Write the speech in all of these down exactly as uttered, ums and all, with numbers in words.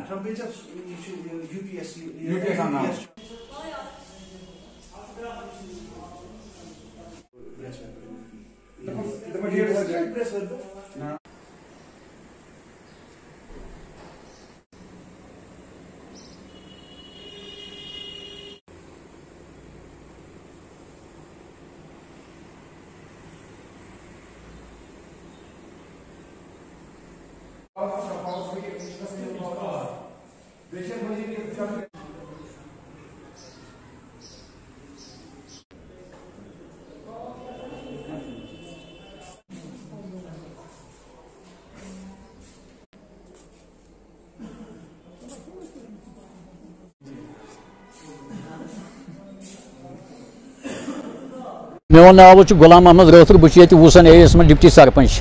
From which of U P S? U P S on now. The material is no. मेरा नाव गुलाम अहमद रौफर बह ये वूसन एरियस में डिप्टी सरपंच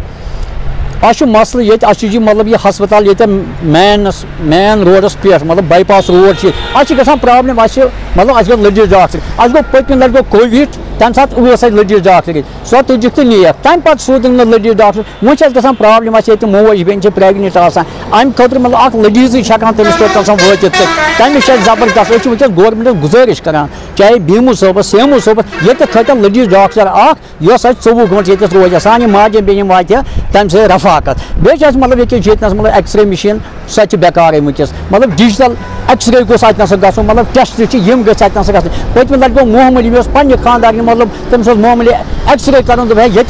अह मसल ये मतलब यह हस्पताल ये मैन मैन रोडस पे मतलब बाईपास रोड अह प्रॉब्लम मतलब अस गो लडीज डॉक्टर अस गो पत्म लट गो कोविड तम सात लडीज डॉक्टर सो तुजिक तो नीक तम पे सोद लडीज डॉक्टर वो ग प्रॉब्लम ये मोज बेन प्रेगनेंट अम खुद मतलब लडीज तमिस पे वो तमिस जबरदस्त वस गवर्नमेंट गुजारिश करान चाहे बीमू सोबस सेमू सोबस ये थन लडीज डॉक्टर अस चौवह घंटे ये रोज सान माजे बेन वा तम से रफाकत बे मतलब ये मतलब एक्सरे मशीन सो बेकार वस मतलब डिजिटल एक्सरे गोस अत मतलब टेस्ट यम ग पत्म लट गो मोहमूली मे पे खानदार मतलब तमिस मोहमूली एक्सरे कर ये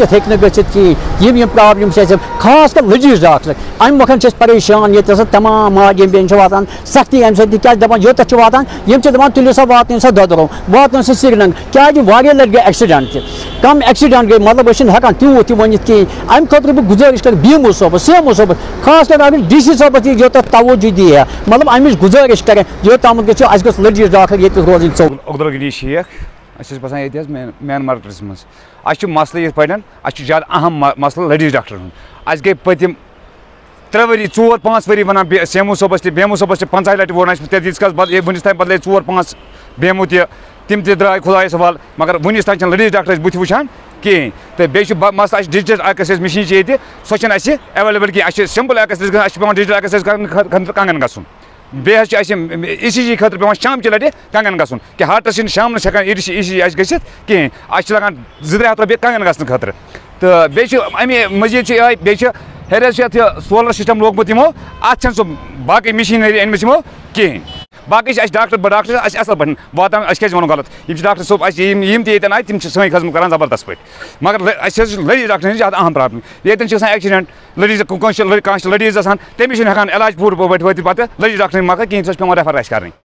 गम यम प्रॉब्लम खास कर लडीज डॉक्टर अम वक्त परेशान ये तमाम माजे बेन वातान सख्ती अम सत क्या दपान योत वातान यम दपान तुलो सा वात सा ददरो वात सा श्रीनगर क्या वारिया लट गई एक्सीडेंट कम एक्सीडेंट गई मतलब हेकान तूत वन कहें अम खुद बह गुजारिश कर बीमू सोबस सेमू सोबस खास कर अगर डी सी सोबस योत तवज्जो दी मतलब अमिश गुजारिश करें यो तम गस लडीज डॉक्टर ये रोज अब्दुल शेख अस बसान ये मैन मार्केटस मज अस मसल ये पे ज्यादा अहम मसल लडीज डॉक्टर अस गई पतम त्रे वरी चोर पाँच वरी वन सेमू सोबस बेमू सोबस पंचाह लट वो तीस वनिस तक बदल चोर पाँच बेमू तम द्राय खुदा सवाल मगर वनिस तक लडीज डॉक्टर बुथ वुचान कहें तो बे मसल डिजिटल एक्सरे मशीन ये सो एवेलेबल कहें सिंपल एक्सरे पे डिजिटल एक्सरे कर कंगन गन बे ई सी जी खतर पे शाम लटे कंगन गन कि हार्टस शाम हेकान ई सी जी गि कहें अस लगान जो हथ रुपये कंगन गन खतर तो बे अमे मजीद बे हेरस सोलर सिस्टम लोगमुत यमो अत सह बाकी मशीनरी अनम कहें बाकी डॉक्टर बह डॉक्टर असल पे वातान क्या वो गलत यम डॉक्टर सोब यम तन आए तम सही खदमत कर जबरदस्त पे मगर लडीज डॉक्टर ज्यादा अहम प्रॉब्लम ये एक्सीडेंट लडीज कह लडीज तमिस हेकान इलाज पूर पे पे लडीज डॉक्टर मगर कहें पे रेफर कर